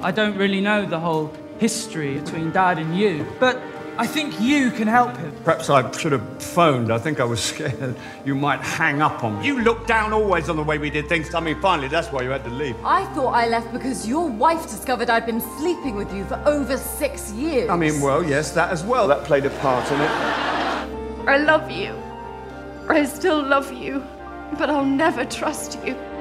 I don't really know the whole history between Dad and you, but I think you can help him. Perhaps I should have phoned. I think I was scared you might hang up on me. You looked down always on the way we did things. I mean, finally, that's why you had to leave. I thought I left because your wife discovered I'd been sleeping with you for over 6 years. I mean, well, yes, that as well. That played a part in it. I love you. I still love you, but I'll never trust you.